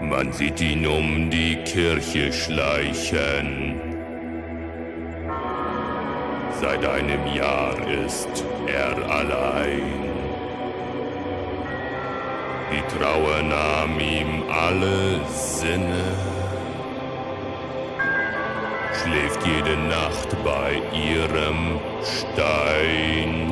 Man sieht ihn um die Kirche schleichen. Seit einem Jahr ist er allein. Die Trauer nahm ihm alle Sinne. Schläft jede Nacht bei ihrem Stein.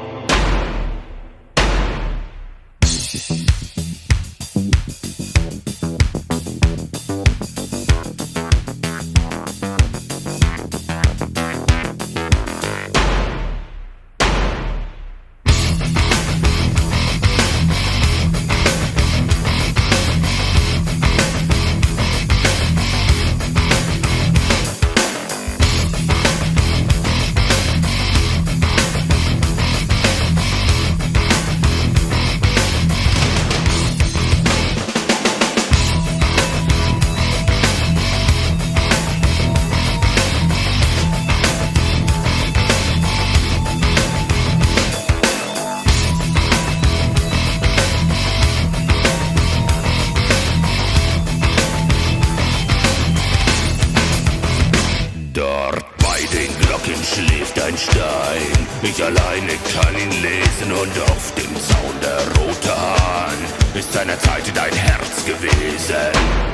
Schläft ein Stein, ich alleine kann ihn lesen und auf dem Zaun der rote Hahn ist seinerzeit dein Herz gewesen.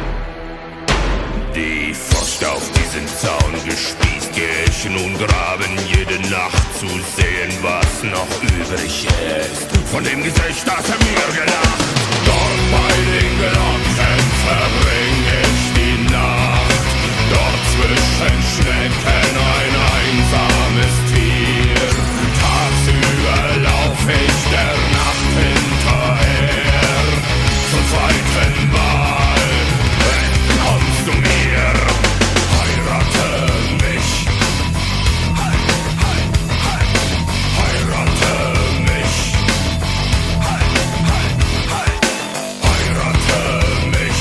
Die Furcht auf diesen Zaun gespießt, geh ich nun graben jede Nacht zu sehen, was noch übrig ist von dem Gesicht, das mir gelacht. Dort bei den Glocken verbring ich die Nacht, dort zwischen Schnecken ein einsames Tier. Tagsüber lauf ich der Nacht hinterher, zum zweiten Mal kommst du mir, heirate mich, heirate mich, heirate mich,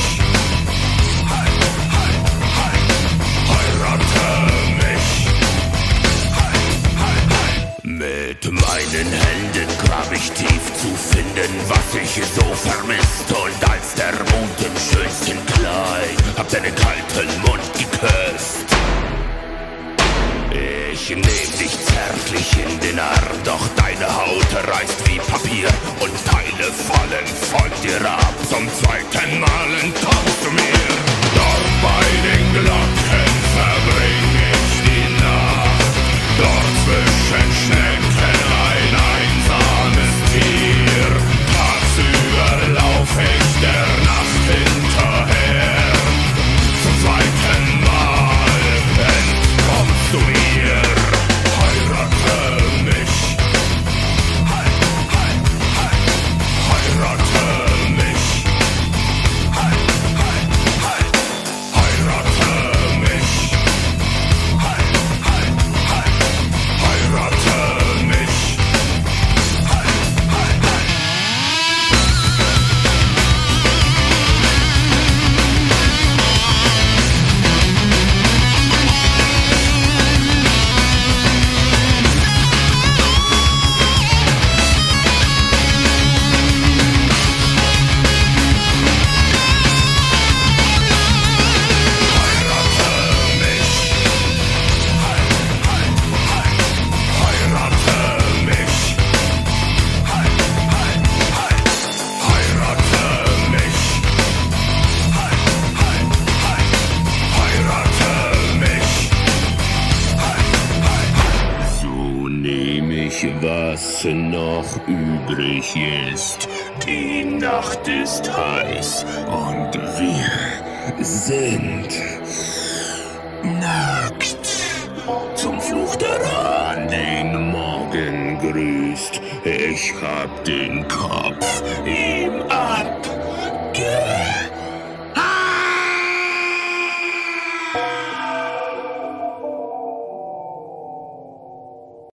mit meinen Händen grab ich tief zu finden, was ich so vermisst. Und als der Mond im schönsten Kleid hab deinen kalten Mund geküsst. Ich nehm dich zärtlich in den Arm, doch deine Haut reißt wie Papier und Teile fallen von dir ab. Zum zweiten Mal entkommst du mir. Dort bei den Glocken verbring ich die Nacht, dort zwischen Schnecken ein einsames Tier. Tagsüber lauf ich der Nacht hinterher, zum zweiten Mal entkommst du mir. Heirate mich, heirate mich, heirate mich. Was noch übrig ist. Die Nacht ist heiß und wir sind nackt. Zum Fluch der Hahn den Morgen grüßt, ich hab den Kopf